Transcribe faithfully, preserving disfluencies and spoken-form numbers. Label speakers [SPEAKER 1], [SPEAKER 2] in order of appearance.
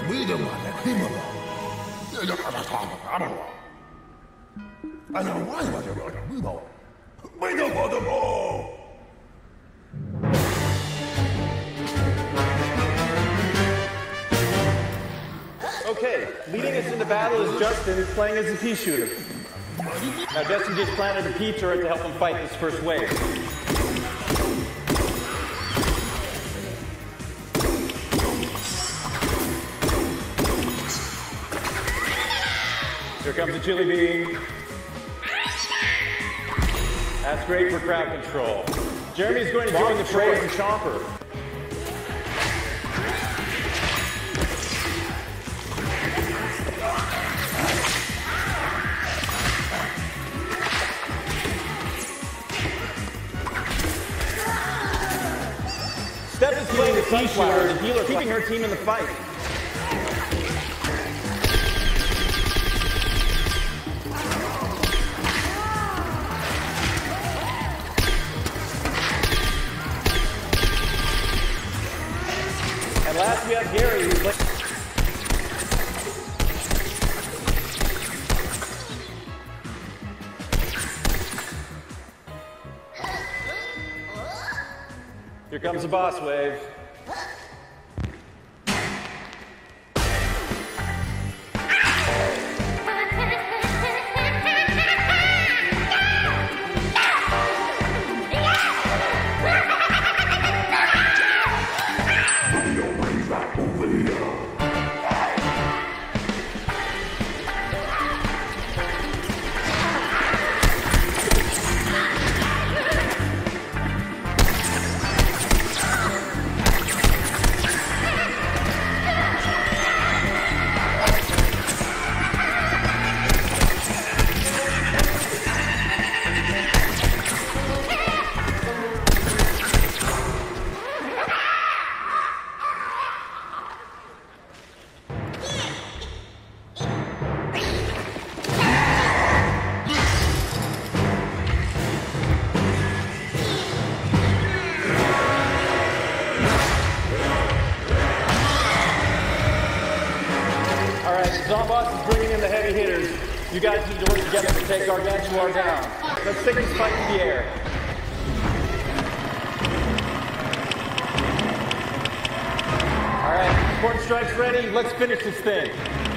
[SPEAKER 1] 믿음만의 힘으로 아니 와이 와이 믿어 믿어거든요.
[SPEAKER 2] Okay, leading us into battle is Justin, playing as a pea shooter. Now Justin just planted a pea turret to help him fight this first wave. Here comes the chili bean. That's great for crowd control. Jeremy's going to join the fray as a chomper. Steph is playing the Sunflower, the healer, keeping her team in the fight. And last we have Gary, who's playing. Here comes the boss wave. Zomboss is bringing in the heavy hitters. You guys need to work together to take Gargantuar down. Let's take this fight in the air. All right, Corn Strike's ready. Let's finish this thing.